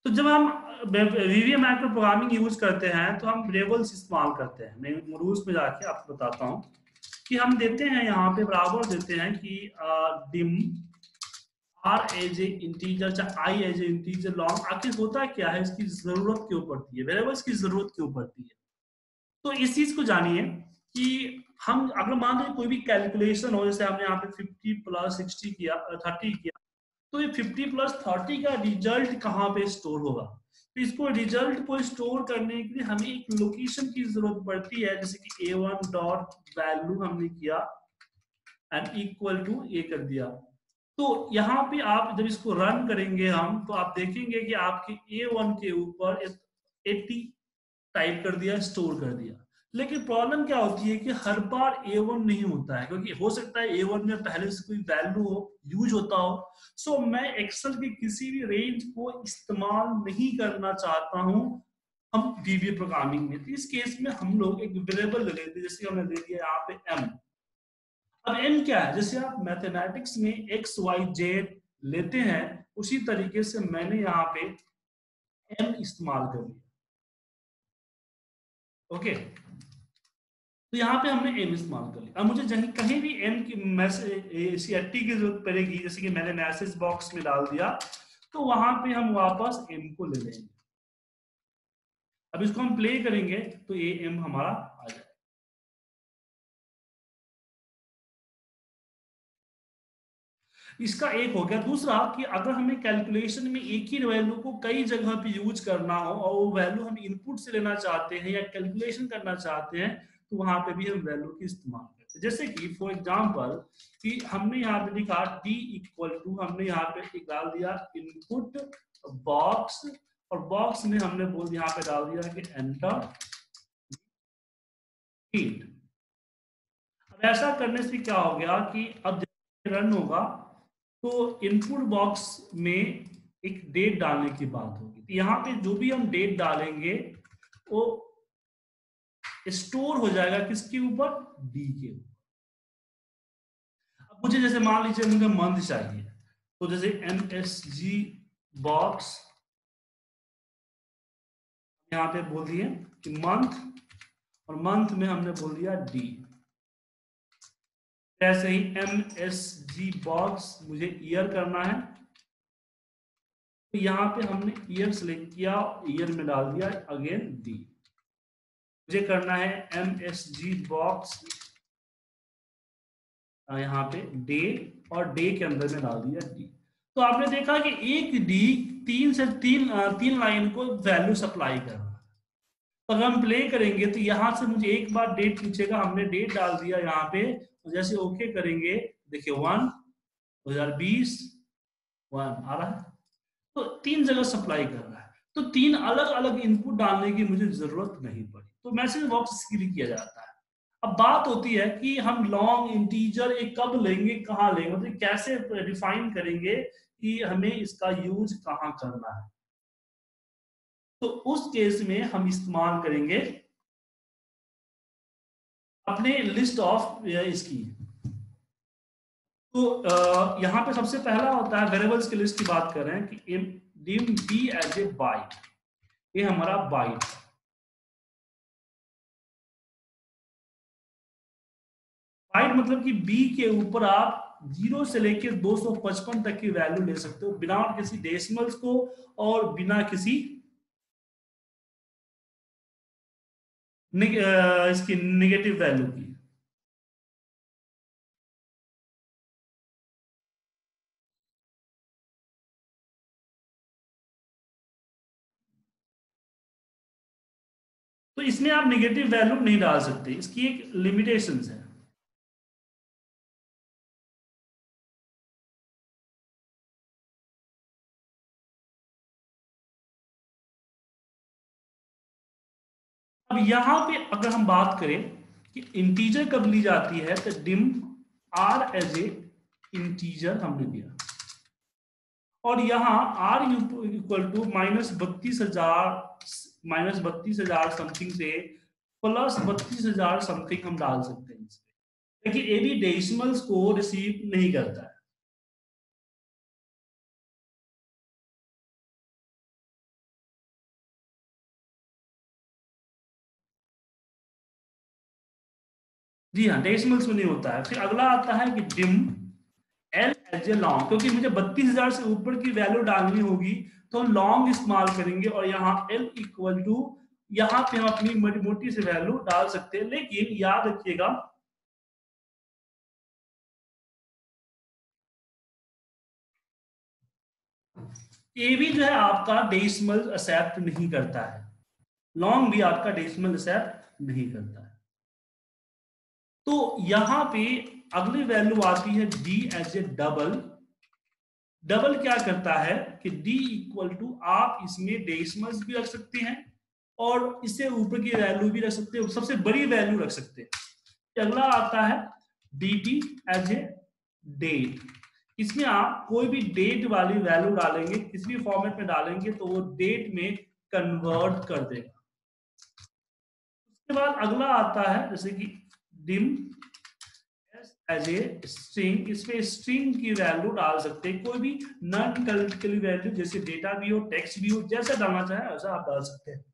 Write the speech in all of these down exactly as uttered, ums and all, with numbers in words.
तो जब हम वीबीए मैक्रो प्रोग्रामिंग यूज करते हैं तो हम वेरिएबल्स इस्तेमाल करते हैं। मैं रूल्स में जाके आपको बताता हूँ कि हम देते हैं यहाँ पे बराबर देते हैं कि dim R as a integer चाहे I as a integer long. आखिर होता क्या है, इसकी जरूरत क्यों पड़ती है, वेरिएबल्स की जरूरत क्यों पड़ती है। तो इस चीज को जानिए कि हम अगर मान लीजिए कोई भी कैलकुलेशन हो, जैसे हमने यहाँ पे फिफ्टी प्लस सिक्सटी किया, थर्टी किया, तो ये फिफ्टी प्लस थर्टी का रिजल्ट कहाँ पे स्टोर होगा। तो इसको रिजल्ट को स्टोर करने के लिए हमें एक लोकेशन की जरूरत पड़ती है, जैसे कि ए वन डॉट वैल्यू हमने किया एंड इक्वल टू ए कर दिया। तो यहाँ पे आप जब इसको रन करेंगे हम, तो आप देखेंगे कि आपके ए वन के ऊपर एटी टाइप कर दिया, स्टोर कर दिया। लेकिन प्रॉब्लम क्या होती है कि हर बार ए वन नहीं होता है, क्योंकि हो सकता है ए वन में पहले से कोई वैल्यू हो, यूज होता हो। सो मैं एक्सेल के किसी भी रेंज को इस्तेमाल नहीं करना चाहता हूं हम वीबीए प्रोग्रामिंग में। तो इस केस में हम लोग एक वेरिएबल ले लेते हैं, जैसे हमने दे दिया यहाँ पे एम। अब एम क्या है, जैसे आप मैथमेटिक्स में एक्स वाई जेड लेते हैं, उसी तरीके से मैंने यहाँ पे एम इस्तेमाल कर लिया। ओके, तो यहाँ पे हमने एम इस्तेमाल कर लिया। अब मुझे जहीं कहीं भी एम की मैसेज की जरूरत पड़ेगी, जैसे कि मैंने मैसेज बॉक्स में डाल दिया, तो वहां पे हम वापस एम को ले लेंगे। अब इसको हम प्ले करेंगे तो ये एम हमारा आ जाएगा। इसका एक हो गया। दूसरा कि अगर हमें कैलकुलेशन में एक ही वैल्यू को कई जगह पे यूज करना हो और वो वैल्यू हम इनपुट से लेना चाहते हैं या कैलकुलेशन करना चाहते हैं, तो वहां पे भी हम वैल्यू की इस्तेमाल करते हैं। जैसे कि फॉर एग्जांपल कि हमने यहाँ पे लिखा डी इक्वल टू, हमने यहाँ पे डाल दिया इनपुट बॉक्स, और बॉक्स में हमने बोल यहाँ पे डाल दिया कि एंटर हीट। अब ऐसा करने से क्या हो गया कि अब जब रन होगा तो इनपुट बॉक्स में एक डेट डालने की बात होगी। तो यहाँ पे जो भी हम डेट डालेंगे वो स्टोर हो जाएगा किसके ऊपर, डी के ऊपर। अब मुझे जैसे मान लीजिए मुझे मंथ चाहिए, तो जैसे एम एस जी बॉक्स यहाँ पे बोल दिए कि मंथ, और मंथ में हमने बोल दिया डी। ऐसे ही एम एस जी बॉक्स मुझे ईयर करना है, तो यहाँ पे हमने ईयर सेलेक्ट किया, ईयर में डाल दिया अगेन डी। मुझे करना है एम एस जी बॉक्स यहाँ पे डे, और डे के अंदर में डाल दिया डी। तो आपने देखा कि एक डी तीन से तीन तीन लाइन को वैल्यू सप्लाई कर रहा है। तो अगर हम प्ले करेंगे तो यहाँ से मुझे एक बार डेट पूछेगा, हमने डेट डाल दिया यहाँ पे, तो जैसे ओके करेंगे देखिए वन दो हजार बीस वन आ रहा है, तो तीन जगह सप्लाई कर रहा है। तो तीन अलग अलग इनपुट डालने की मुझे जरूरत नहीं पड़ी। तो मैसेज बॉक्स इसके लिए किया जाता है। अब बात होती है कि हम लॉन्ग इंटीजर एक कब लेंगे, कहाँ लेंगे, मतलब कैसे डिफाइन करेंगे कि हमें इसका यूज कहाँ करना है। तो उस केस में हम इस्तेमाल करेंगे अपने लिस्ट ऑफ इसकी। तो यहाँ पे सबसे पहला होता है वेरिएबल्स की लिस्ट की बात कर रहे हैं कि dim B as a byte, ये हमारा बाइट। बाइट मतलब कि बी के ऊपर आप जीरो से लेकर दो सौ पचपन तक की वैल्यू ले सकते हो, बिना किसी डेसिमल्स को और बिना किसी निग, इसकी नेगेटिव वैल्यू की। तो इसमें आप नेगेटिव वैल्यू नहीं डाल सकते, इसकी एक लिमिटेशंस है। अब यहां पे अगर हम बात करें कि इंटीजर कब ली जाती है, तो dim R as a integer हमने दिया, और यहाँ आर इक्वल टू माइनस बत्तीस हजार माइनस बत्तीस हजार समथिंग से प्लस बत्तीस हजार समथिंग हम डाल सकते हैं इसमें, लेकिन ये भी डेसिमल्स को रिसीव नहीं करता है। जी हाँ, डेसिमल्स में नहीं होता है। फिर अगला आता है कि dim L as a long, क्योंकि मुझे बत्तीस हजार से ऊपर की वैल्यू डालनी होगी तो हम लॉन्ग इस्तेमाल करेंगे, और यहाँ एल इक्वल टू, यहाँ पे हम अपनी मोटी मोटी सी वैल्यू डाल सकते हैं। लेकिन याद रखिएगा, ये भी जो है आपका डेसिमल एक्सेप्ट नहीं करता है, लॉन्ग भी आपका डेसिमल एक्सेप्ट नहीं करता है। तो यहां पे अगली वैल्यू आती है D as a double. Double क्या करता है कि डी इक्वल टू, आप इसमें डेसिमल्स भी रख सकते हैं और इससे ऊपर की वैल्यू भी रख सकते हैं, सबसे बड़ी वैल्यू रख सकते हैं। अगला आता है dt एज ए डेट। इसमें आप कोई भी डेट वाली वैल्यू डालेंगे, किसी भी फॉर्मेट में डालेंगे तो वो डेट में कन्वर्ट कर देगा। उसके बाद अगला आता है जैसे कि डिम एज ए स्ट्रिंग। इसमें स्ट्रिंग की वैल्यू डाल सकते हैं, कोई भी नॉन कैरेक्टरिस्टिक वैल्यू, जैसे डेटा भी हो, टेक्स्ट भी हो, जैसा डालना चाहे वैसा आप डाल सकते हैं।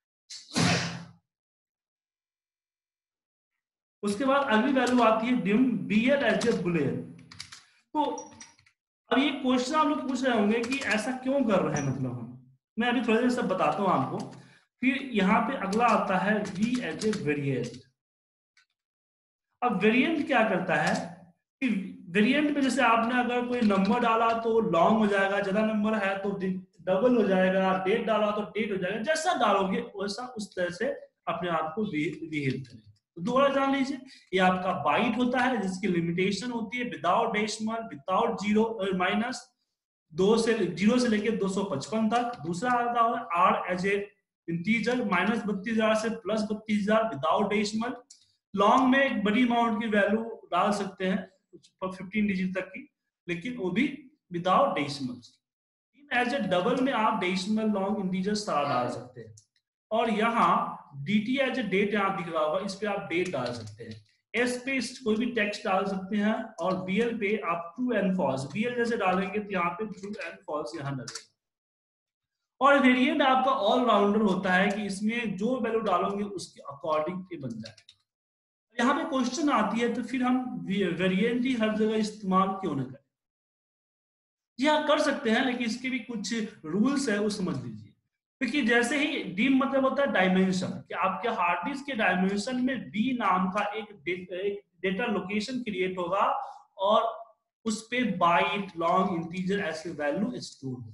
उसके बाद अगली वैल्यू आती है dim BL as a boolean. तो अब ये क्वेश्चन आप लोग पूछ रहे होंगे कि ऐसा क्यों कर रहे हैं, मतलब हम, मैं अभी थोड़ी देर सब बताता हूं आपको। फिर यहाँ पे अगला आता है वी एज ए वेरिएंट। अब वेरिएंट क्या करता है कि वेरिएंट में जैसे आपने अगर कोई नंबर डाला तो लॉन्ग हो जाएगा, ज्यादा नंबर है तो डबल हो जाएगा, डेट डाला तो डेट हो जाएगा, जैसा डालोगे वैसा उस तरह से अपने आप को बिहेव करें। तो दोबारा जान लीजिए, ये आपका बाइट होता है जिसकी लिमिटेशन होती है without decimal, without zero minus, दो से जीरो से लेकर दो सौ पचपन तक। दूसरा आता है R as a integer, minus बत्तीस हजार से प्लस बत्तीस हजार विदाउट डेसिमल। लॉन्ग में एक बड़ी अमाउंट की वैल्यू डाल सकते हैं फिफ्टीन डिजिट तक की, लेकिन वो भी without decimal. As a double में आप डेसिमल, लॉन्ग, इंटीजर सारा डाल सकते हैं। और यहाँ dt एज ए डेट यहाँ दिख रहा होगा, इस पे आप डेट डाल सकते हैं। एस पे कोई भी टेक्स्ट डाल सकते हैं, और bl पे आप ट्रू एंड फॉल्स, bl जैसे डालेंगे तो यहाँ पे ट्रू एंड फॉल्स यहाँ डालेंगे। और वेरिएंट आपका ऑलराउंडर होता है कि इसमें जो वैल्यू डालोगे उसके अकॉर्डिंग ये बन जाएगा। यहाँ पे क्वेश्चन आती है तो फिर हम वेरिएंट ही हर जगह इस्तेमाल क्यों ना करें? जी हाँ, कर सकते हैं, लेकिन इसके भी कुछ रूल्स है, वो समझ लीजिए। क्योंकि जैसे ही डी मतलब होता है डायमेंशन, कि आपके हार्ड डिस्क के डायमेंशन में बी नाम का एक, एक डेटा लोकेशन क्रिएट होगा, और उस पे बाइट, लॉन्ग, इंटीजर ऐसे वैल्यू स्टोर होगी।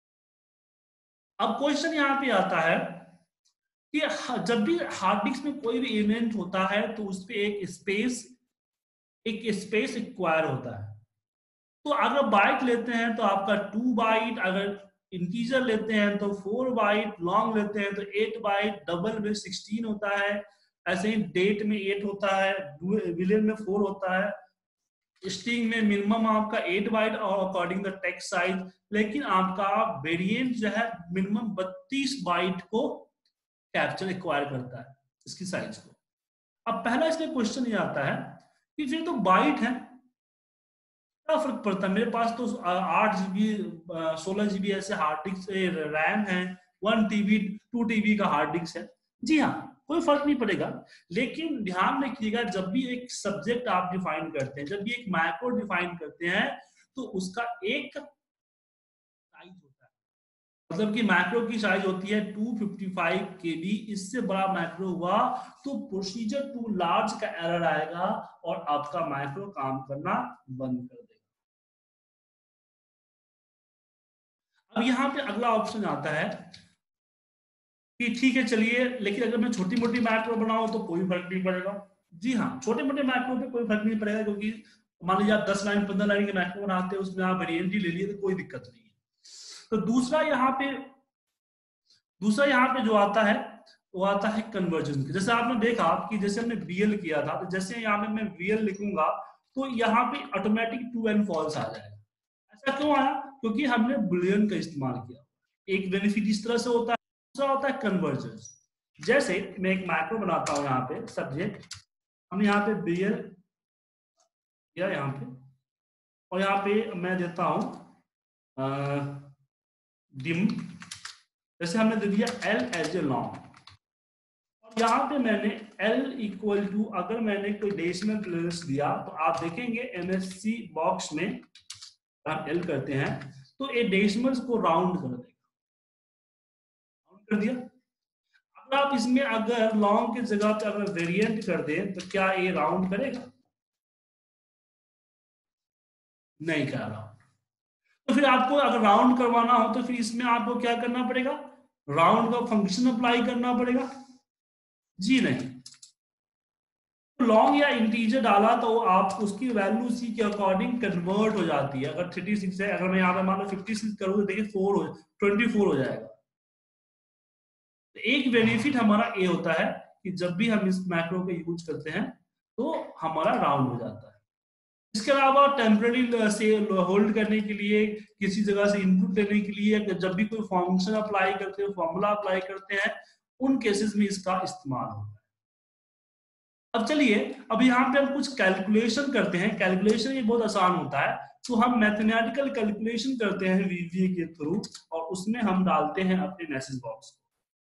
अब क्वेश्चन यहाँ पे आता है कि जब भी हार्ड डिस्क में कोई भी इवेंट होता है तो उस पर एक स्पेस एक स्पेस रिक्वायर होता है। तो अगर बाइट लेते हैं तो आपका टू बाइट, अगर इंटीजर लेते हैं तो फोर बाइट, लॉन्ग लेते हैं तो एट बाइट, डबल में सिक्सटीन होता है, ऐसे ही डेट में एट होता है, विलियन में फोर होता है, स्ट्रिंग में मिनिमम आपका एट बाइट और अकॉर्डिंग द टेक्स्ट साइज। लेकिन आपका वेरिएंट जो है मिनिमम बत्तीस बाइट को कैप्चर एक्वायर करता है, इसकी साइज को। अब पहला इसमें क्वेश्चन ये आता है कि फिर तो बाइट है, क्या फर्क पड़ता है, मेरे पास तो आठ जीबी सोलह जीबी ऐसे हार्ड डिस्क रैम है, वन टीबी टू टीबी का हार्ड डिस्क है। जी हाँ, कोई फर्क नहीं पड़ेगा। लेकिन ध्यान रखिएगा, जब भी एक सब्जेक्ट आप डिफाइन करते हैं, जब भी एक मैक्रो डिफाइन करते हैं, तो उसका एक साइज होता है, मतलब कि मैक्रो की साइज होती है टू फिफ्टी फाइव केबी। इससे बड़ा मैक्रो हुआ तो प्रोसीजर टू लार्ज का एरर आएगा और आपका मैक्रो काम करना बंद कर देगा। अब यहाँ पे अगला ऑप्शन आता है कि ठीक है चलिए, लेकिन अगर मैं छोटी मोटी मैक्रो बनाऊं तो कोई फर्क नहीं पड़ेगा। जी हाँ, छोटे मोटे मैक्रो पे कोई फर्क नहीं पड़ेगा, क्योंकि मान लीजिए आप दस लाइन पंद्रह लाइन के मैक्रो बनाते हैं, उसमें आप वेरिएंट ही ले लिए तो कोई दिक्कत नहीं है। तो दूसरा यहाँ पे दूसरा यहाँ पे जो आता है वो आता है कन्वर्जन। जैसे आपने देखा कि जैसे हमने बीएल किया था, तो जैसे यहाँ पे मैं वीएल लिखूंगा तो यहाँ पे ऑटोमेटिक ट्रू एंड फॉल्स आ जाएगा। ऐसा क्यों आया? क्योंकि हमने बुलियन का इस्तेमाल किया। एक बेनिफिट इस तरह से होता है, दूसरा होता है कन्वर्जेंस। जैसे मैं एक मैक्रो बनाता हूं, यहाँ पे सब्जेक्ट, हमने यहाँ पे बीएल किया यहाँ पे, और यहाँ पे मैं देता हूं डिम, जैसे हमने दे दिया एल एज ए लॉन्ग, और यहाँ पे मैंने L इक्वल टू, अगर मैंने कोई डेसिमल प्लेस दिया तो आप देखेंगे एमएससी बॉक्स में आप L करते हैं तो ये डेसिमल्स को राउंड कर देगा, राउंड कर दिया। अगर आप इसमें अगर लॉन्ग की जगह पे अगर वेरिएंट कर दें तो क्या ये राउंड करेगा? नहीं कर रहा। तो फिर आपको अगर राउंड करवाना हो तो फिर इसमें आपको क्या करना पड़ेगा? राउंड का फंक्शन अप्लाई करना पड़ेगा? जी नहीं। लॉन्ग या इंटीजर डाला तो आप उसकी वैल्यू सी के अकॉर्डिंग कन्वर्ट हो जाती है। अगर थर्टी सिक्स है, अगर मैं यहाँ पे मान लो फिफ्टी सिक्स करूँ तो देखिए फोर हो ट्वेंटी फोर हो जाएगा। तो एक बेनिफिट हमारा ये होता है कि जब भी हम इस मैक्रो को यूज करते हैं तो हमारा राउंड हो जाता है। इसके अलावा टेम्पररी से होल्ड करने के लिए, किसी जगह से इनपुट लेने के लिए, जब भी कोई फंक्शन अप्लाई करते हैं, फॉर्मूला अप्लाई करते हैं, उन केसेस में इसका इस्तेमाल होता है। अब चलिए, अब यहाँ पे हम कुछ कैलकुलेशन करते हैं। कैलकुलेशन ये बहुत आसान होता है, तो हम मैथमेटिकल कैलकुलेशन करते हैं वीबीए के थ्रू और उसमें हम डालते हैं अपने मैसेज बॉक्स को।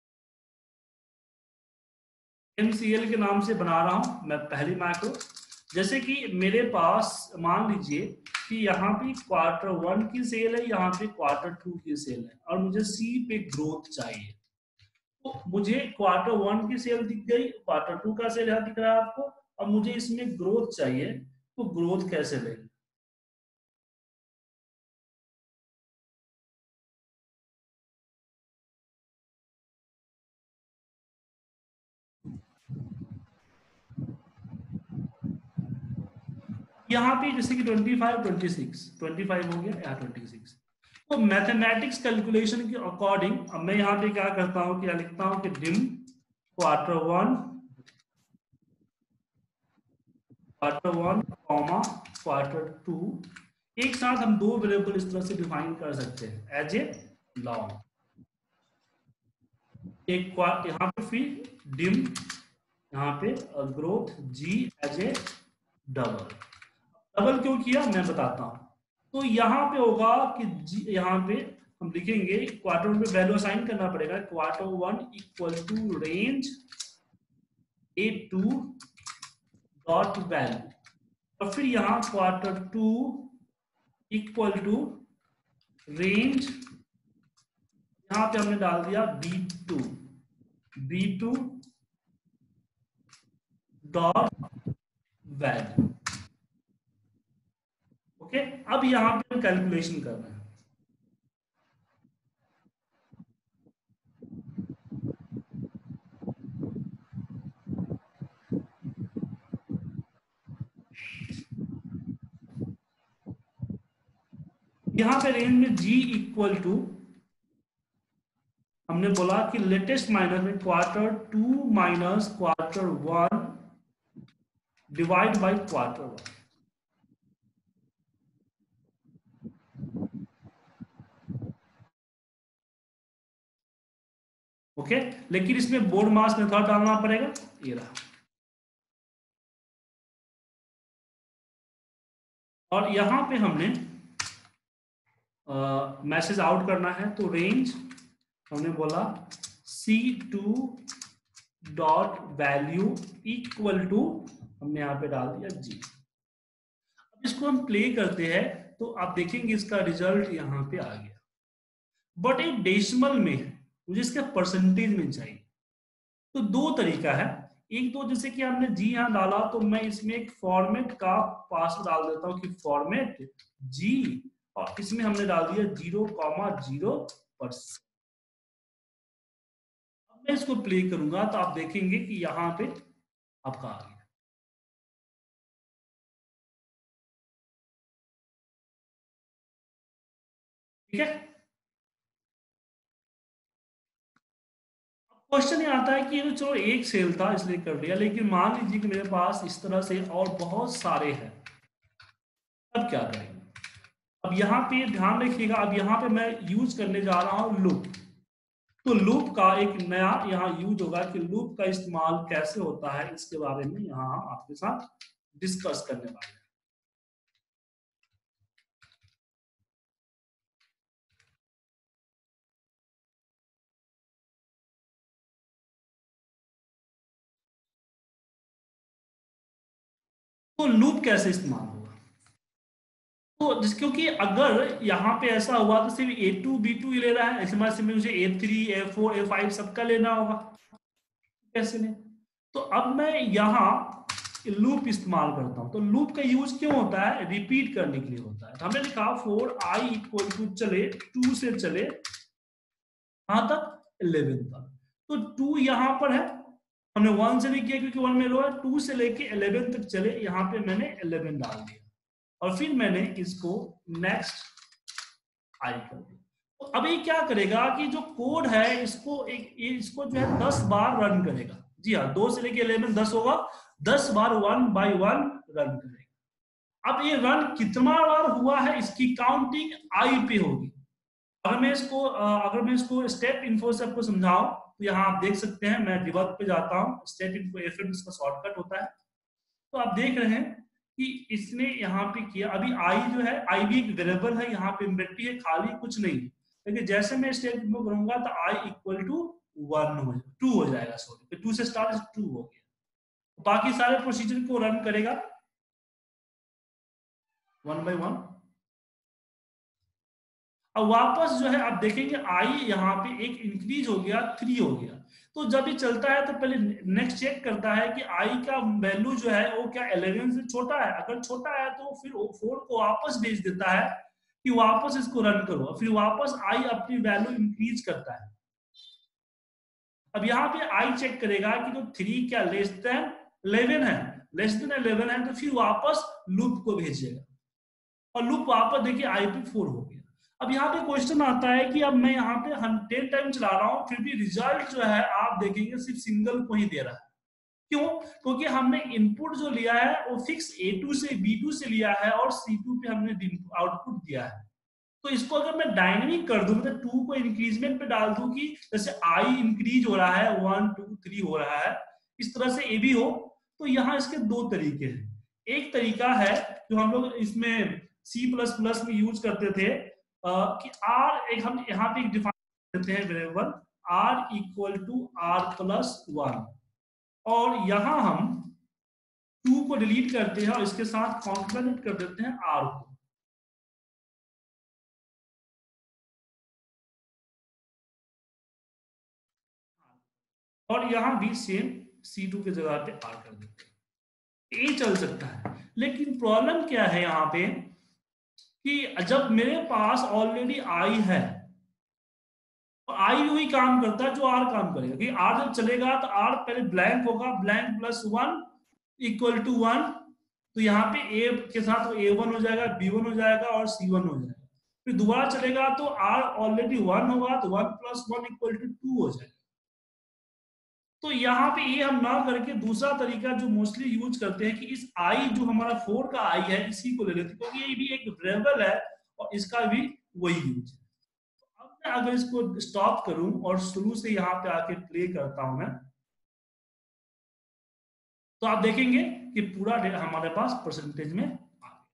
एमसीएल के नाम से बना रहा हूं मैं पहली मैक्रो। जैसे कि मेरे पास मान लीजिए कि यहाँ पे क्वार्टर वन की सेल है, यहाँ पे क्वार्टर टू की सेल है और मुझे सी पे ग्रोथ चाहिए। तो मुझे क्वार्टर वन की सेल दिख गई, क्वार्टर टू का सेल यहाँ दिख रहा है आपको, अब मुझे इसमें ग्रोथ चाहिए, तो ग्रोथ कैसे लेंगे? यहाँ पे जैसे कि twenty five twenty six twenty five हो गया, यहाँ ट्वेंटी सिक्स। तो मैथमेटिक्स कैलकुलेशन के अकॉर्डिंग अब मैं यहाँ पे क्या करता हूँ, क्या लिखता हूँ कि dim quarter one, quarter one comma quarter two. एक साथ हम दो वेरिएबल इस तरह से डिफाइन कर सकते हैं एज ए लॉन्ग। एक यहाँ पे फिर डिम, यहाँ पे growth G as a double. Double क्यों किया मैं बताता हूं। तो यहाँ पे होगा कि जी, यहाँ पे हम लिखेंगे क्वार्टर वन पे वैल्यू असाइन करना पड़ेगा, quarter one equal to range A two dot value, और फिर यहाँ quarter two equal to range, यहाँ पे हमने डाल दिया B two, B two dot value. Okay, अब यहाँ पे हम कैलकुलेशन कर रहे हैं। यहाँ पे रेंज में जी इक्वल टू, हमने बोला कि लेटेस्ट माइनस में quarter two minus quarter one divide by quarter one. Okay, लेकिन इसमें बोर्ड मास मेथड डालना पड़ेगा, ये रहा। और यहां पे हमने मैसेज आउट करना है, तो रेंज हमने बोला C two dot value equal to, हमने यहाँ पे डाल दिया जी। अब इसको हम प्ले करते हैं तो आप देखेंगे इसका रिजल्ट यहाँ पे आ गया, बट एक डेसिमल में है, मुझे इसका परसेंटेज में चाहिए। तो दो तरीका है, एक तो जैसे कि हमने जी यहाँ डाला तो मैं इसमें एक फॉर्मेट का पास डाल देता हूँ कि फॉर्मेट जी, और इसमें हमने डाल दिया जीरो कॉमा जीरो परसेंट। अब मैं इसको प्ले करूंगा तो आप देखेंगे कि यहाँ पे आपका आ गया। ठीक है, क्वेश्चन ये आता है कि ये तो चलो एक सेल था इसलिए कर दिया, लेकिन मान लीजिए कि मेरे पास इस तरह से और बहुत सारे हैं, अब क्या करेंगे? अब यहाँ पे ध्यान रखिएगा, अब यहाँ पे मैं यूज करने जा रहा हूँ लूप। तो लूप का एक नया यहाँ यूज होगा कि लूप का इस्तेमाल कैसे होता है, इसके बारे में यहाँ हम आपके साथ डिस्कस करने वाले हैं। तो लूप कैसे इस्तेमाल होगा? तो जिस क्योंकि अगर यहाँ पे ऐसा हुआ तो सिर्फ ए टू बी टू ही ले रहा है, ऐसे में मुझे A three A four A five सबका लेना होगा, कैसे लें? तो अब मैं यहाँ लूप इस्तेमाल करता हूं। तो लूप का यूज क्यों होता है? रिपीट करने के लिए होता है। तो हमने लिखा फोर आई इक्वल टू चले टू से चले कहां तक? इलेवन तक। तो टू यहां पर है, हमने वन से नहीं किया क्योंकि वन में रो है, टू से लेके इलेवन तक चले, यहां पे मैंने इलेवन डाल दिया और फिर मैंने इसको नेक्स्ट आई कर दिया। तो अभी क्या करेगा कि जो कोड है इसको एक इसको जो है दस बार रन करेगा। जी हाँ, दो से लेके इलेवन दस होगा, दस बार वन बाय वन रन करेगा। अब ये रन कितना बार हुआ है इसकी काउंटिंग आई पे होगी। अगर मैं इसको अगर मैं इसको स्टेप इन्फो से आपको समझाऊं तो यहाँ आप देख सकते हैं, मैं डिबग पे जाता हूँ, स्टेप इन्फो एफ इसका शॉर्टकट होता है। तो आप देख रहे हैं कि इसने यहाँ पे किया, अभी आई जो है, आई भी एक वेरिएबल है, यहाँ पे एम्प्टी है, खाली कुछ नहीं। लेकिन जैसे मैं स्टेप इन्फो करूंगा तो आई इक्वल टू वन हो जाएगा, टू हो जाएगा, सॉरी टू से स्टार्ट टू हो गया। बाकी सारे प्रोसीजर को रन करेगा वन बाय वन। अब वापस जो है आप देखेंगे आई यहाँ पे एक इंक्रीज हो गया, थ्री हो गया। तो जब ये चलता है तो पहले नेक्स्ट चेक करता है कि आई का वैल्यू जो है वो क्या इलेवन से छोटा है। अगर छोटा है तो फिर फोर को वापस भेज देता है कि वापस इसको रन करो, फिर वापस आई अपनी वैल्यू इंक्रीज करता है। अब यहाँ पे आई चेक करेगा कि तो थ्री क्या लेस देन इलेवन है, लेस देन इलेवन है, तो फिर वापस लूप को भेजेगा और लूप वापस देखिए आई पे फोर हो गया। अब यहाँ पे क्वेश्चन आता है कि अब मैं यहाँ पे टेन टाइम चला रहा हूँ फिर भी रिजल्ट जो है आप देखेंगे सिर्फ सिंगल को ही दे रहा है। क्यों? क्योंकि हमने इनपुट जो लिया है वो फिक्स ए टू से बी टू से लिया है और सी टू पे हमने आउटपुट दिया है। तो इसको अगर मैं डायनेमिक कर दूं, मतलब टू को इंक्रीजमेंट पे डाल दूं कि जैसे आई इंक्रीज हो रहा है, वन टू थ्री हो रहा है, इस तरह से ए भी हो, तो यहाँ इसके दो तरीके हैं। एक तरीका है जो हम लोग इसमें सी प्लस प्लस में यूज करते थे कि आर, एक हम यहाँ पे डिफाइन करते हैं variable R equal to are plus one, और यहाँ हम टू को डिलीट करते हैं और इसके साथ कॉम्प्लीमेंट कर देते हैं आर को। और यहाँ भी सेम सी टू की जगह पे आर कर देते हैं। ये चल सकता है, लेकिन प्रॉब्लम क्या है यहाँ पे कि जब मेरे पास ऑलरेडी आई है तो आई वही काम करता है जो आर काम करेगा, कि आर जब चलेगा तो आर पहले ब्लैंक होगा, blank plus one equal to one, तो यहाँ पे ए के साथ ए वन हो जाएगा, बी वन हो जाएगा और सी वन हो जाएगा। फिर दोबारा चलेगा तो आर ऑलरेडी वन होगा तो one plus one equal to two हो जाएगा। तो यहाँ पे ये हम ना करके दूसरा तरीका जो मोस्टली यूज करते हैं कि इस आई जो हमारा फोर का आई है इसी को ले लेते हैं, क्योंकि ये भी एक वेरिएबल है और इसका भी वही यूज है। तो अब मैं अगर इसको स्टॉप करूं और शुरू से यहाँ पे आके प्ले करता हूं मैं, तो आप देखेंगे कि पूरा हमारे पास परसेंटेज में आ गया।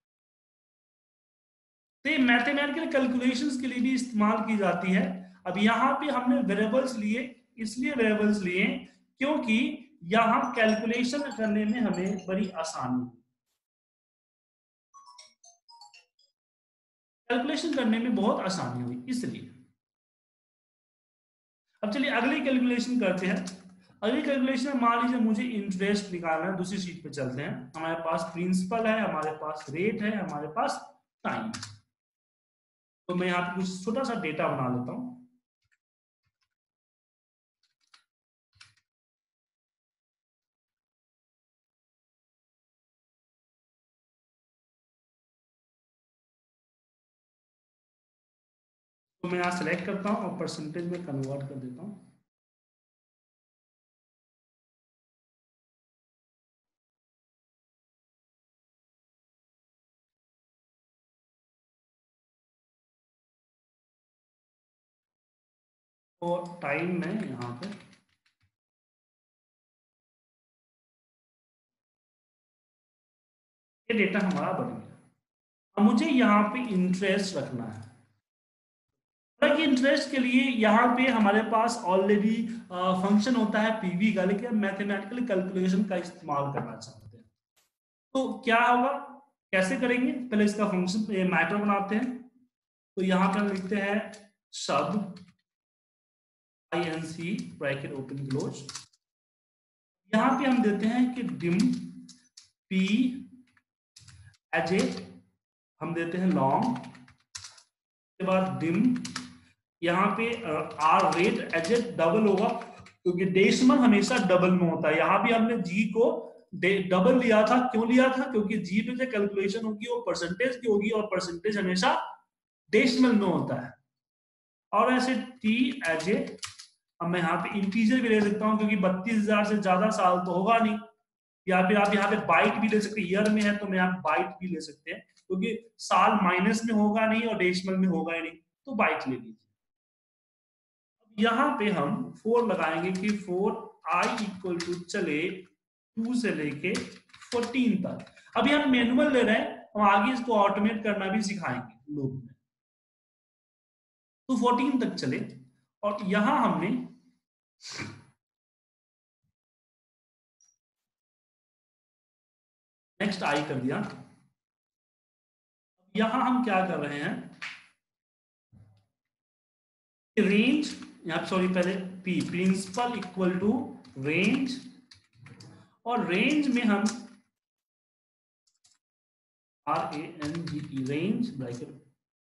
तो मैथमेटिकल कैलकुलेशंस के लिए भी इस्तेमाल की जाती है। अब यहाँ पे हमने वेरिएबल्स लिए, इसलिए वेरिएबल्स लिए क्योंकि यहां कैलकुलेशन करने में हमें बड़ी आसानी, कैलकुलेशन करने में बहुत आसानी हुई इसलिए। अब चलिए अगली कैलकुलेशन करते हैं। अगली कैलकुलेशन मान लीजिए मुझे इंटरेस्ट निकालना है, दूसरी शीट पे चलते हैं। हमारे पास प्रिंसिपल है, हमारे पास रेट है, हमारे पास टाइम। तो मैं यहाँ पे कुछ छोटा सा डेटा बना लेता हूं। तो मैं यहाँ सेलेक्ट करता हूँ और परसेंटेज में कन्वर्ट कर देता हूँ। और टाइम में यहाँ पे ये डेटा हमारा बन गया। अब मुझे यहाँ पे इंटरेस्ट रखना है। हालांकि इंटरेस्ट के लिए यहाँ पे हमारे पास ऑलरेडी फंक्शन होता है पीवी का, लेकिन मैथमेटिकल कैलकुलेशन का इस्तेमाल करना चाहते हैं। तो क्या होगा, कैसे करेंगे, पहले इसका फंक्शन मैक्रो बनाते हैं। तो यहाँ पे हम लिखते हैं sub I N C bracket open close, यहाँ पे हम देते हैं कि डिम पी एज ए, हम देते हैं लॉन्ग, के बाद डिम यहाँ पे R rate as a double होगा, क्योंकि डेसिमल हमेशा डबल में होता है। यहाँ भी हमने जी को डबल लिया था, क्यों लिया था, क्योंकि जी पे जो कैलकुलेशन होगी वो परसेंटेज की होगी, और परसेंटेज हमेशा डेसिमल में होता है। और ऐसे टी एज ए, अब मैं यहाँ पे इंटीजर भी ले सकता हूँ, क्योंकि बत्तीस हजार से ज्यादा साल तो होगा नहीं, या फिर आप यहाँ पे बाइट भी ले सकते हैं, ईयर में है तो मैं यहाँ बाइट भी ले सकते हैं, क्योंकि साल माइनस में होगा नहीं और डेसिमल में होगा ही नहीं, तो बाइट ले लीजिए। यहाँ पे हम फोर लगाएंगे कि फोर आई इक्वल टू चले टू से लेके फोर्टीन तक। अभी हम मैनुअल ले रहे हैं, हम आगे इसको ऑटोमेट करना भी सिखाएंगे लूप में। तो फोर्टीन तक चले, और यहां हमने नेक्स्ट आई कर दिया। यहां हम क्या कर रहे हैं, रेंज, यहाँ सॉरी पहले P principal equal to range, और रेंज में हम R A N G E range bracket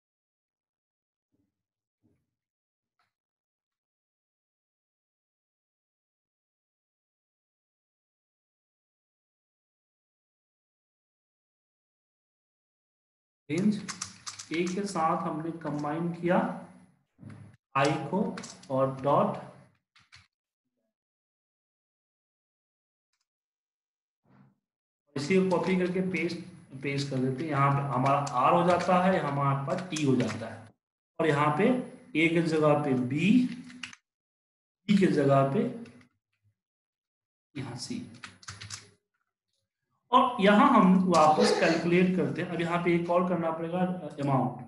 range A के साथ हमने कंबाइन किया आई को, और डॉट इसी को कॉपी करके पेस्ट पेस्ट कर देते हैं। यहाँ पे हमारा आर हो जाता है, हमारे पास टी हो जाता है, और यहाँ पे ए के जगह पे बी, बी के जगह पे यहाँ सी, और यहां हम वापस कैलकुलेट करते हैं। अब यहाँ पे एक और करना पड़ेगा अमाउंट,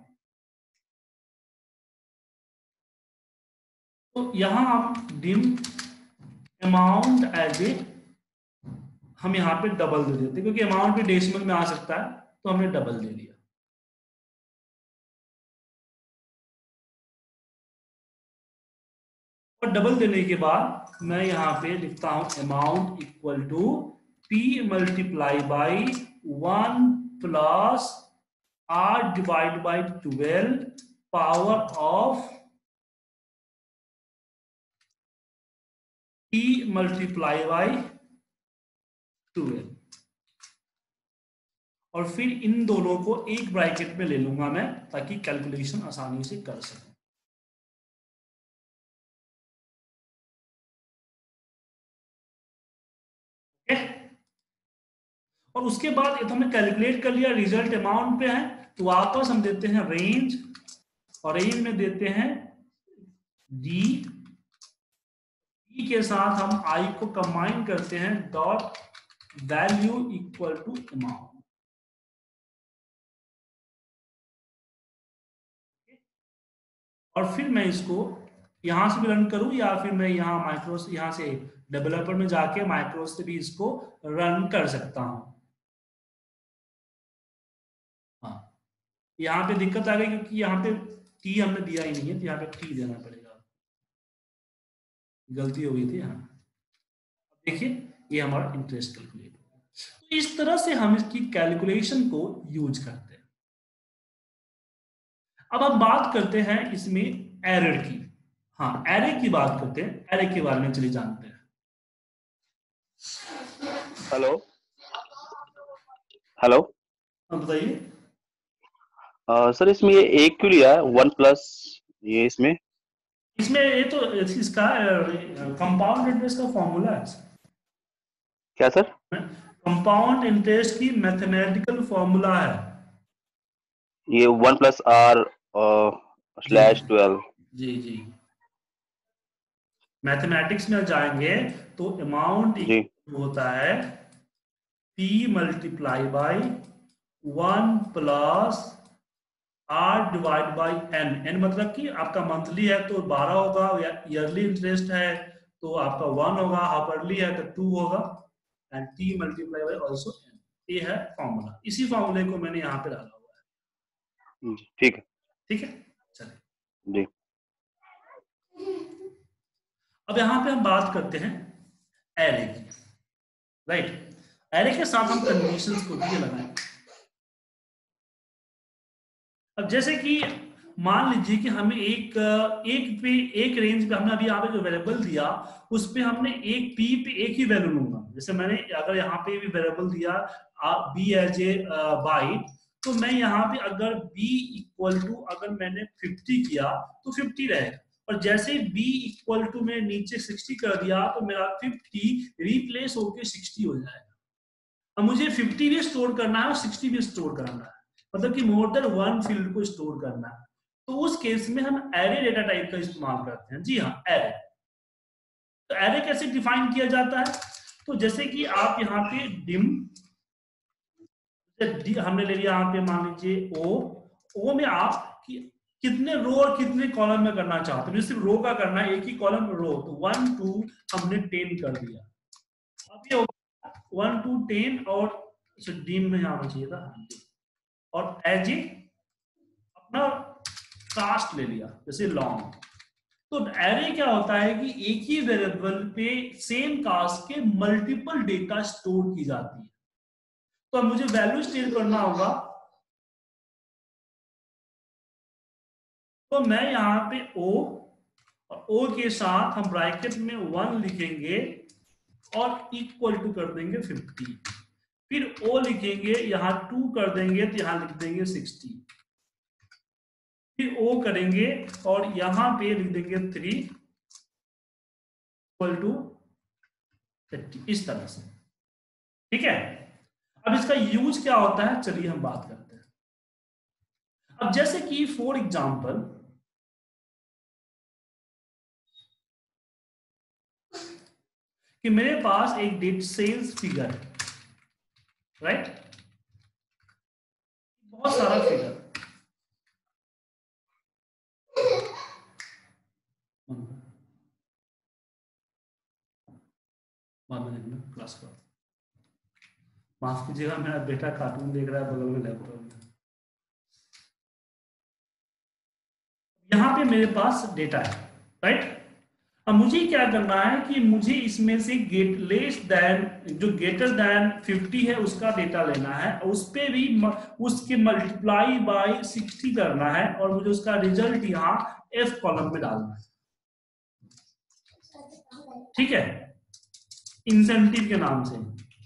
तो यहां हम डिम अमाउंट एज ए, हम यहाँ पे डबल दे देते, क्योंकि अमाउंट भी डेसिमल में आ सकता है, तो हमने डबल दे दिया। और डबल देने के बाद मैं यहाँ पे लिखता हूं amount equal to P multiply by one plus R divide by twelve power of P multiply by twelve, और फिर इन दोनों को एक ब्रैकेट में ले लूंगा मैं, ताकि कैलकुलेशन आसानी से कर सकूं। और उसके बाद ये तो हमने कैलकुलेट कर लिया, रिजल्ट अमाउंट पे है, तो वापस हम देते हैं रेंज, और रेंज में देते हैं डी, डी के साथ हम आई को कंबाइन करते हैं dot value equal to amount. और फिर मैं इसको यहां से भी रन करूं, या फिर मैं यहां माइक्रोस यहां से डेवलपर में जाके माइक्रोस से भी इसको रन कर सकता हूं। हाँ, यहाँ पे दिक्कत आ गई, क्योंकि यहाँ पे टी हमने दिया ही नहीं है, तो यहाँ पे टी देना पड़ेगा, गलती हो गई थी। हाँ, देखिए ये हमारा इंटरेस्ट कैलकुलेट हो गया। तो इस तरह से हम इसकी कैलकुलेशन को यूज करते हैं। अब हम बात करते हैं इसमें एरर की। हाँ, एरे की बात करते हैं, एरे के बारे में चलिए जानते हैं। हेलो हेलो बताइए सर, इसमें ये एक क्यों लिया है वन प्लस, ये इसमें इसमें ये तो इसका कंपाउंड इंटरेस्ट का फॉर्मूला है। क्या सर? कंपाउंड इंटरेस्ट की मैथमेटिकल फॉर्मूला है ये one plus R slash twelve. जी जी, मैथमेटिक्स में जाएंगे तो अमाउंट होता है P multiply by one plus R divide by N. N मतलब कि आपका मंथली है तो बारह होगा, या ईयरली इंटरेस्ट है तो आपका वन होगा, हाफ ईयरली है तो टू होगा, and T multiply by also N. ये है फॉर्मूला, इसी फॉर्मूले को मैंने यहाँ पे डाला हुआ है। ठीक है ठीक है, चलिए जी। अब यहाँ पे हम बात करते हैं एरे की, राइट। एरे के साथ हम कंडीशंस को भी लगाएंगे। अब जैसे कि मान लीजिए कि हमें एक एक पे एक रेंज पे हमने अभी यहाँ पे जो वेरिएबल दिया उस पे हमने एक पी पे एक ही वैल्यू लूंगा। जैसे मैंने अगर यहाँ पे भी वेरिएबल दिया बी एज ए बाइट, तो मैं यहाँ पे अगर b इक्वल टू अगर मैंने फिफ्टी किया तो फिफ्टी रहेगा, और जैसे b इक्वल टू में नीचे सिक्सटी कर दिया तो मेरा फिफ्टी रिप्लेस होके सिक्सटी हो जाएगा। अब मुझे फिफ्टी भी स्टोर करना है और सिक्सटी भी स्टोर करना है, मतलब कि मोर देन वन फील्ड को स्टोर करना है। तो उस केस में हम एरे डेटा टाइप का इस्तेमाल करते हैं। जी हाँ, एरे। तो एरे कैसे डिफाइन किया जाता है? तो जैसे कि आप यहाँ पे डिम हमने ले लिया, यहाँ पे मान लीजिए ओ ओ में आप कि, कितने रो और कितने कॉलम में करना चाहते हैं। सिर्फ रो का करना है, एक ही कॉलम रो, तो वन टू हमने टेन कर दिया। अब ये वन टू टेन और डिम में यहाँ चाहिए था, और एज ए अपना कास्ट ले लिया जैसे लॉन्ग। तो एरे क्या होता है कि एक ही वेरिएबल पे सेम कास्ट के मल्टीपल डेटा स्टोर की जाती है। तो अब मुझे वैल्यू स्टोर करना होगा, तो मैं यहां पे ओ और ओ के साथ हम ब्रैकेट में वन लिखेंगे और इक्वल टू कर देंगे फिफ्टी, फिर ओ लिखेंगे, यहां टू कर देंगे तो यहां लिख देंगे सिक्सटी, फिर ओ करेंगे और यहां पे लिख देंगे थ्री इक्वल टू फिफ्टी, इस तरह से। ठीक है, अब इसका यूज क्या होता है, चलिए हम बात करते हैं। अब जैसे कि फॉर एग्जांपल कि मेरे पास एक डेट सेल्स फिगर है, राइट, बहुत सारा फिगर, क्लास का माफ कीजिएगा, मेरा बेटा कार्टून देख रहा है बगल में लैपटॉप में। यहां पे मेरे पास डेटा है, राइट। अब मुझे क्या करना है कि मुझे इसमें से गेट लेस देन जो ग्रेटर देन फिफ्टी है उसका डेटा लेना है, और उस पे भी उसके मल्टीप्लाई बाय सिक्सटी करना है, और मुझे उसका रिजल्ट यहाँ एफ कॉलम में डालना है। ठीक है, इंसेंटिव के नाम से।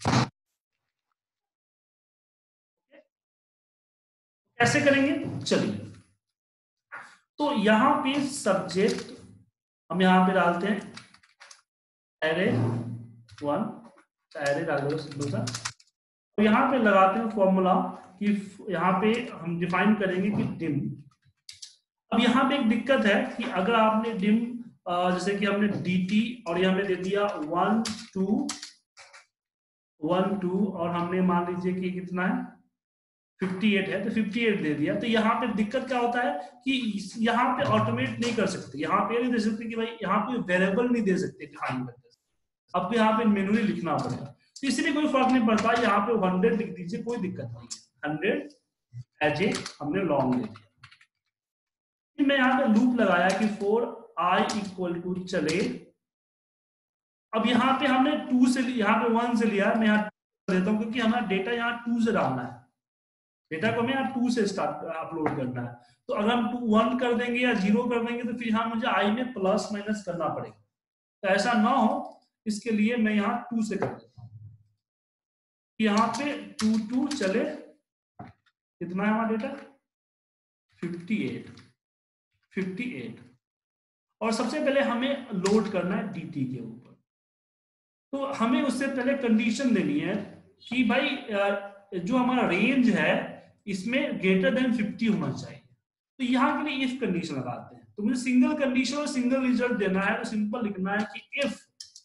कैसे करेंगे, चलिए। तो यहां पे सब्जेक्ट हम यहां पे डालते हैं एरे वन, एरे डाल दो सिंपल सा। तो यहां पे लगाते हैं फॉर्मूला कि यहां पे हम डिफाइन करेंगे कि डिम। अब यहां पे एक दिक्कत है कि अगर आपने डिम जैसे कि हमने dt और यहां पे दे दिया वन टू वन टू और हमने मान लीजिए कि कितना है अट्ठावन है, तो अट्ठावन दे दिया, तो यहाँ पे दिक्कत क्या होता है कि यहाँ पे ऑटोमेट नहीं कर सकते, यहाँ पे नहीं दे सकते कि भाई यहाँ पे वेरिएबल नहीं दे सकते डिफाइन करते, आपको यहाँ पे मैन्युअली लिखना पड़ेगा। तो इसलिए कोई फर्क नहीं पड़ता, यहाँ पे हंड्रेड लिख दीजिए, कोई दिक्कत नहीं है। हंड्रेड एज ए हमने लॉन्ग ले दिया। मैं यहाँ पे लूप लगाया कि फोर आई इक्वल टू चले। अब यहाँ पे हमने टू से यहाँ पे वन से लिया, मैं यहाँ देता हूँ क्योंकि हमारा डेटा यहाँ टू से डालना है, डेटा को हमें यहाँ टू से स्टार्ट अपलोड करना है। तो अगर हम टू वन कर देंगे या जीरो कर देंगे तो फिर यहाँ मुझे आई में प्लस माइनस करना पड़ेगा, तो ऐसा ना हो इसके लिए मैं यहाँ टू से कर देता हूँ। यहाँ पे टू टू चले, कितना है हमारा data fifty eight, fifty eight, और सबसे पहले हमें लोड करना है dt के ऊपर। तो हमें उससे पहले कंडीशन देनी है कि भाई जो हमारा रेंज है इसमें ग्रेटर देन फिफ्टी होना चाहिए। तो यहाँ के लिए इफ कंडीशन लगाते हैं, तो मुझे सिंगल कंडीशन और सिंगल रिजल्ट देना है, तो सिंपल लिखना है कि इफ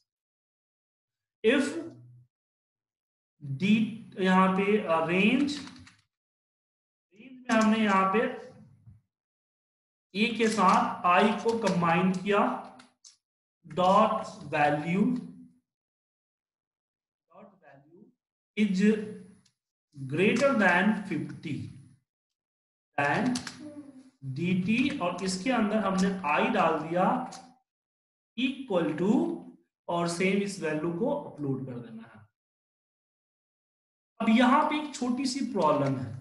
इफ डी यहाँ पे रेंज रेंज में हमने यहाँ पे ए के साथ आई को कंबाइन किया, dot value dot value is greater than fifty and dt, और इसके अंदर हमने i डाल दिया इक्वल टू, और सेम इस वैल्यू को अपलोड कर देना है। अब यहां पे एक छोटी सी प्रॉब्लम है,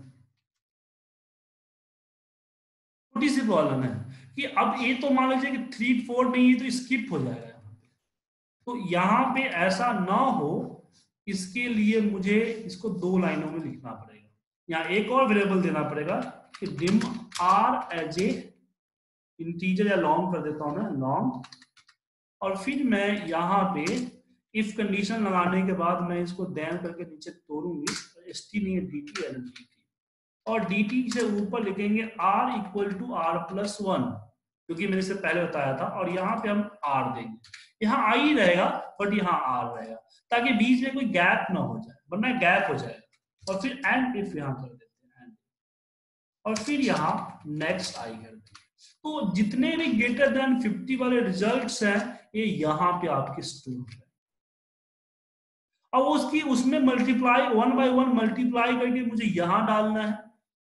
छोटी सी प्रॉब्लम है कि अब ये तो मान लीजिए कि थ्री फोर नहीं है तो स्किप हो जाएगा। तो यहां पे ऐसा ना हो, इसके लिए मुझे इसको दो लाइनों में लिखना पड़ेगा। यहाँ एक और वेरिएबल देना पड़ेगा कि dim r as a integer, या लॉन्ग कर देता हूं मैं, लॉन्ग, और फिर मैं यहाँ पे इफ कंडीशन लगाने के बाद मैं इसको देन करके नीचे तोड़ूंगी, एस टी नहीं है d t l d t, और dt से ऊपर लिखेंगे r equal to are plus one, क्योंकि मैंने इससे पहले बताया था, और यहाँ पे हम r देंगे, यहाँ i रहेगा बट यहाँ r रहेगा, ताकि बीच में कोई गैप ना हो जाए, वरना गैप हो जाएगा। और फिर एंड इफ यहाँ कर देते हैं एंड, और फिर यहाँ नेक्स्ट i कर देंगे। तो जितने भी ग्रेटर देन फिफ्टी वाले रिजल्ट्स हैं ये यहाँ पे आपके स्टोर है। अब उसकी उसमें multiply one by one multiply करके मुझे यहां डालना है।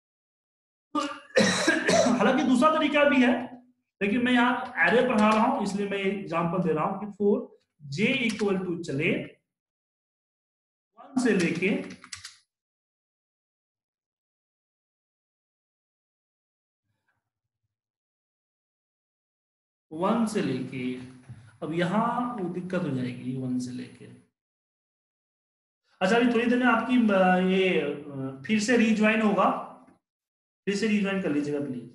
हालांकि दूसरा तरीका भी है, लेकिन मैं यहाँ एरे पढ़ा रहा हूं इसलिए मैं एग्जांपल दे रहा हूं कि फोर जे इक्वल टू चले वन से लेके वन से लेके, अब यहां दिक्कत हो जाएगी वन से लेके। अच्छा, अभी थोड़ी देर में आपकी ये फिर से रीज्वाइन होगा, फिर से रीज्वाइन कर लीजिएगा प्लीज।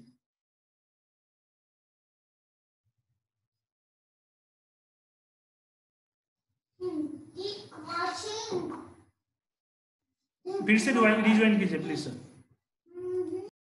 फिर से रीज्वाइन कीजिए प्लीज सर।